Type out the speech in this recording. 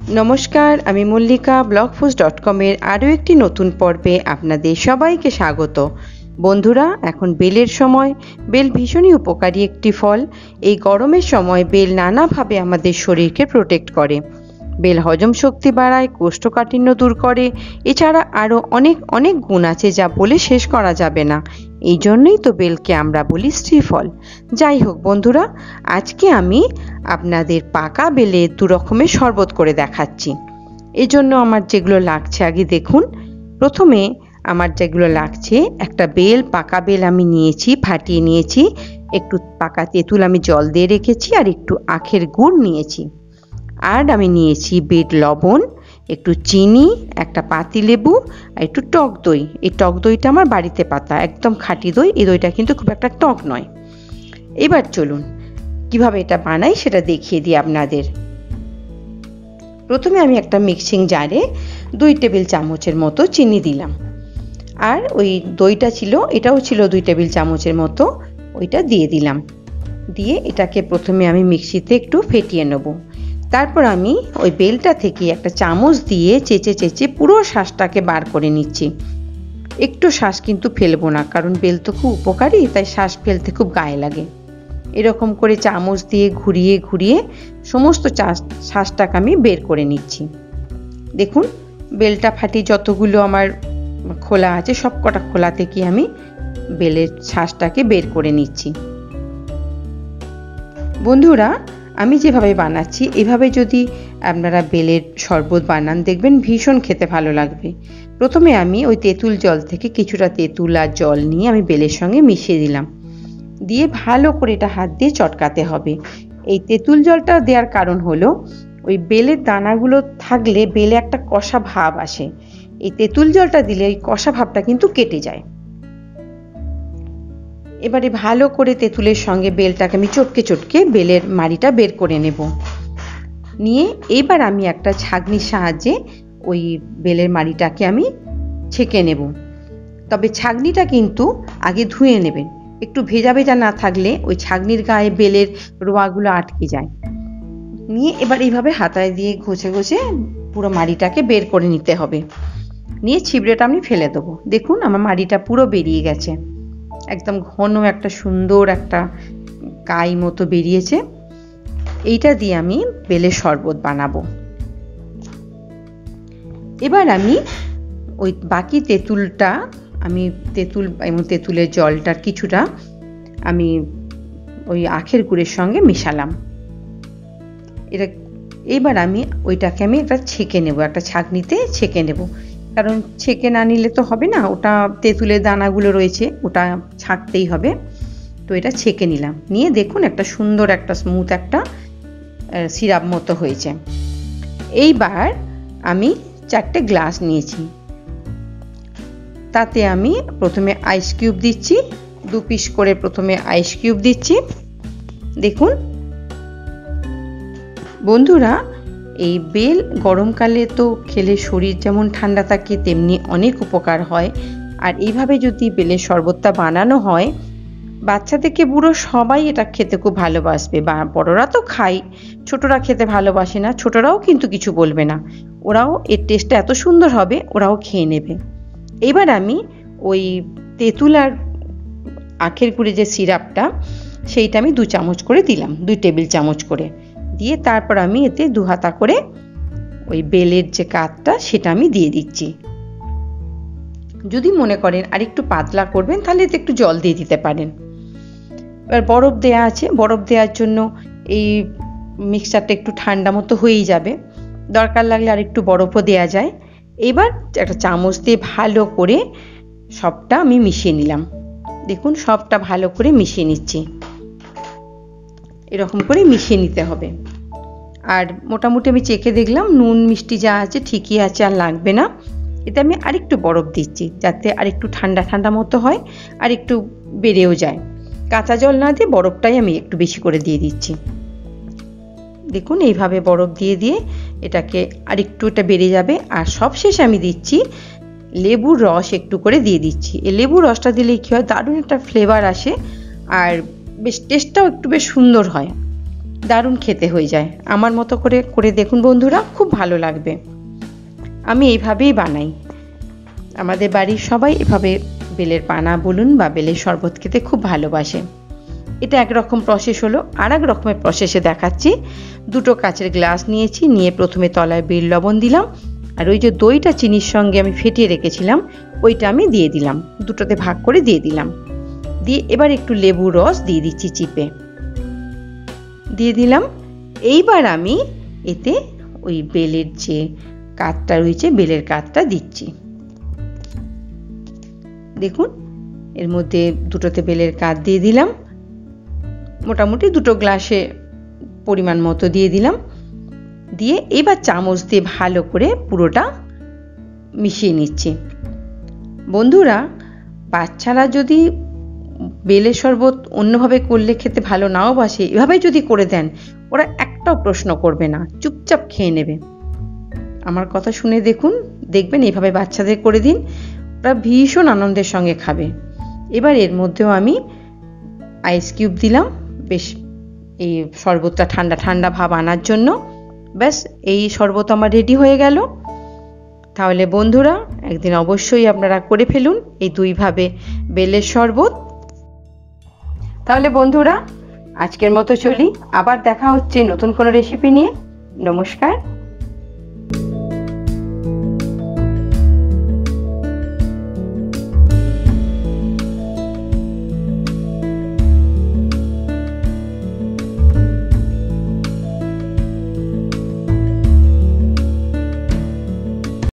नमस्कार आमी मल्लिका BLOGFOODZ.com एर आरो एकटी नतून पर्वे आपनादेर सबाइके स्वागत। बंधुरा एखन बेलेर समय। बेल भीषणই उपकारी एकटी फल। এই গরমের সময় বেল নানাভাবে আমাদের শরীরকে প্রোটেক্ট করে। বেল হজম শক্তি বাড়ায়, কোষ্ঠকাঠিন্য দূর করে, এছাড়া আরো অনেক অনেক গুণ আছে যা বলে শেষ করা যাবে না। এই জন্যই তো বেলকে আমরা বলি শ্রীফল। যাই হোক বন্ধুরা, আজকে আমি আপনাদের পাকা বেলের দু রকমের শরবত করে দেখাচ্ছি। এই জন্য আমার যেগুলো লাগছে আগে দেখুন। প্রথমে আমার যেগুলো লাগছে, একটা বেল, পাকা বেল আমি নিয়েছি, ফাটিয়ে নিয়েছি, একটু পাকা তেঁতুল আমি জল দিয়ে রেখেছি, আর একটু আখের গুড় নিয়েছি, আর আমি নিয়েছি বিট লবণ, একটু চিনি, একটা পাতিলেবু, আর একটু টক দই। এই টক দইটা আমার বাড়িতে পাতা, একদম খাঁটি দই। এই দইটা কিন্তু খুব একটা টক নয়। এবার চলুন কিভাবে এটা বানাই সেটা দেখিয়ে দিই আপনাদের। প্রথমে আমি একটা মিক্সিং জারে 2 টেবিল চামচের মতো চিনি দিলাম, আর ওই দইটা ছিল, এটাও ছিল 2 টেবিল চামচের মতো, ওইটা দিয়ে দিলাম। দিয়ে এটাকে প্রথমে আমি মিক্সিতে একটু ফেটিয়ে নেব। তারপর আমি ওই বেলটা থেকে একটা চামচ দিয়ে চেঁচে চেঁচে পুরো শাঁসটাকে বার করে নিচ্ছি। একটু শাঁস কিন্তু ফেলবো না, কারণ বেল তো খুব উপকারী, তাই শাঁস ফেলতে খুব গায়ে লাগে। এরকম করে চামচ দিয়ে ঘুরিয়ে ঘুরিয়ে সমস্ত শাঁসটাকে আমি বের করে নিচ্ছি। দেখুন বেলটা ফাটিয়ে যতগুলো আমার খোলা আছে সব কটা খোলা থেকে আমি বেলের শাঁসটাকে বের করে নিচ্ছি। বন্ধুরা, আমি যেভাবে বানাচ্ছি এভাবে যদি আপনারা বেলের শরবত বানান, দেখবেন ভীষণ খেতে ভালো লাগবে। প্রথমে আমি ওই তেঁতুল জল থেকে কিছুটা তেঁতুল আর জল নিয়ে আমি বেলের সঙ্গে মিশিয়ে দিলাম, দিয়ে ভালো করে এটা হাত দিয়ে চটকাতে হবে। এই তেঁতুল জলটা দেওয়ার কারণ হলো ওই বেলের দানাগুলো থাকলে বেলে একটা কষা ভাব আসে। এই তেঁতুল জলটা দিলে ওই কষা ভাবটা কিন্তু কেটে যায়। এবারে ভালো করে তেঁতুলের সঙ্গে বেলটাকে আমি চটকে চটকে বেলের মাড়িটা বের করে নেব। নিয়ে এবার আমি একটা ছাঁকনির সাহায্যে ওই বেলের মাড়িটাকে আমি ছেঁকে নেব। তবে ছাঁকনিটা কিন্তু আগে ধুয়ে নেবেন, একটু ভেজা ভেজা না থাকলে ওই ছাঁকনির গায়ে বেলের রোয়াগুলো আটকে যায়। নিয়ে এবার এইভাবে হাতায় দিয়ে ঘষে ঘষে পুরো মাড়িটাকে বের করে নিতে হবে। নিয়ে ছিবড়েটা আমি ফেলে দেবো। দেখুন আমার মাড়িটা পুরো বেরিয়ে গেছে, একদম ঘন একটা সুন্দর একটা কাই মতো বেরিয়েছে। এইটা দিয়ে আমি বেলের শরবত বানাবো। এবার আমি ওই বাকি তেঁতুলটা, আমি তেঁতুল এবং তেঁতুলের জলটার কিছুটা আমি ওই আখের গুড়ের সঙ্গে মিশালাম। এবার আমি ওইটাকে আমি একটা ছেঁকে নেব, একটা ছাঁকনিতে ছেঁকে নেব, কারণ ছেঁকে না নিলে তো হবে না, ওটা তেঁতুলের দানাগুলো রয়েছে, ওটা ছাঁকতেই হবে। তো এটা ছেঁকে নিলাম। নিয়ে দেখুন একটা সুন্দর একটা স্মুথ একটা সিরাপ মতো হয়েছে। এইবার আমি 4টে গ্লাস নিয়েছি, তাতে আমি প্রথমে আইস কিউব দিচ্ছি, 2 পিস করে প্রথমে আইস কিউব দিচ্ছি। দেখুন বন্ধুরা, এই বেল গরমকালে তো খেলে শরীর যেমন ঠান্ডা থাকে তেমনি অনেক উপকার হয়। আর এইভাবে যদি বেলের শরবতটা বানানো হয়, বাচ্চা থেকে বুড়ো সবাই এটা খেতে খুব ভালোবাসবে। বড়রা তো খাই, ছোটরা খেতে ভালোবাসে না, ছোটরাও কিন্তু কিছু বলবে না, ওরাও এর টেস্টটা এত সুন্দর হবে ওরাও খেয়ে নেবে। এবার আমি ওই তেঁতুল আর আখের গুড়ে যে সিরাপটা, সেইটা আমি 2 চামচ করে দিলাম, 2 টেবিল চামচ করে দিয়ে তারপর আমি এতে 2 হাতা করে ওই বেলের যে কাতটা সেটা আমি দিয়ে দিচ্ছি। যদি মনে করেন আর একটু পাতলা করবেন তাহলে এতে একটু জল দিয়ে দিতে পারেন। এবার বরফ দেওয়া আছে, বরফ দেওয়ার জন্য এই মিক্সচারটা একটু ঠান্ডা মতো হয়েই যাবে, দরকার লাগলে আর একটু বরফও দেওয়া যায়। এবার একটা চামচ দিয়ে ভালো করে সবটা আমি মিশিয়ে নিলাম। দেখুন সবটা ভালো করে মিশিয়ে নিচ্ছি, এরকম করে মিশিয়ে নিতে হবে। আর মোটামুটি আমি চেখে দেখলাম নুন মিষ্টি যা আছে ঠিকই আছে, আর লাগবে না। এতে আমি আরেকটু বরফ দিচ্ছি যাতে আরেকটু ঠান্ডা ঠান্ডা মতো হয়, আর একটু বেড়েও যায়। কাঁচা জল না দিয়ে বরফটাই আমি একটু বেশি করে দিয়ে দিচ্ছি। দেখুন এইভাবে বরফ দিয়ে দিয়ে এটাকে আরেকটু এটা বেড়ে যাবে। আর সবশেষে আমি দিচ্ছি লেবুর রস, একটু করে দিয়ে দিচ্ছি। এই লেবুর রসটা দিলে কী হয়, দারুণ একটা ফ্লেভার আসে, আর বেশ টেস্টটাও একটু বেশ সুন্দর হয়। দারুণ খেতে হয়ে যায়। আমার মতো করে করে দেখুন বন্ধুরা, খুব ভালো লাগবে। আমি এইভাবেই বানাই, আমাদের বাড়ির সবাই এভাবে বেলের পানা বলুন বা বেলের শরবত খেতে খুব ভালোবাসে। এটা একরকম প্রসেস হলো। আর এক রকমের প্রসেসে দেখাচ্ছি। দুটো কাচের গ্লাস নিয়েছি, নিয়ে প্রথমে তলায় বিট লবণ দিলাম, আর ওই যে দইটা চিনির সঙ্গে আমি ফেটিয়ে রেখেছিলাম ওইটা আমি দিয়ে দিলাম, দুটোতে ভাগ করে দিয়ে দিলাম। দিয়ে এবার একটু লেবুর রস দিয়ে দিচ্ছি, চিপে দিয়ে দিলাম। এইবার আমি এতে ওই বেলের যে কাঠটা রয়েছে, বেলের কাঠটা দিচ্ছি। দেখুন এর মধ্যে দুটোতে বেলের কাঠ দিয়ে দিলাম, মোটামুটি দুটো গ্লাসে পরিমাণ মতো দিয়ে দিলাম। দিয়ে এবার চামচ দিয়ে ভালো করে পুরোটা মিশিয়ে নিচ্ছি। বন্ধুরা, বাচ্চারা যদি বেলের শরবত অন্যভাবে করলে খেতে ভালো নাও বাসে, এভাবে যদি করে দেন ওরা একটাও প্রশ্ন করবে না, চুপচাপ খেয়ে নেবে। আমার কথা শুনে দেখুন, দেখবেন এইভাবে বাচ্চাদের করে দিন, ওরা ভীষণ আনন্দের সঙ্গে খাবে। এবার এর মধ্যেও আমি আইস কিউব দিলাম, বেশ এই শরবতটা ঠান্ডা ঠান্ডা ভাব আনার জন্য। ব্যাস, এই শরবত আমার রেডি হয়ে গেল। তাহলে বন্ধুরা, একদিন অবশ্যই আপনারা করে ফেলুন এই দুইভাবে বেলের শরবত। তাহলে বন্ধুরা, আজকের মতো চলি, আবার দেখা হচ্ছে নতুন কোনো রেসিপি নিয়ে। নমস্কার।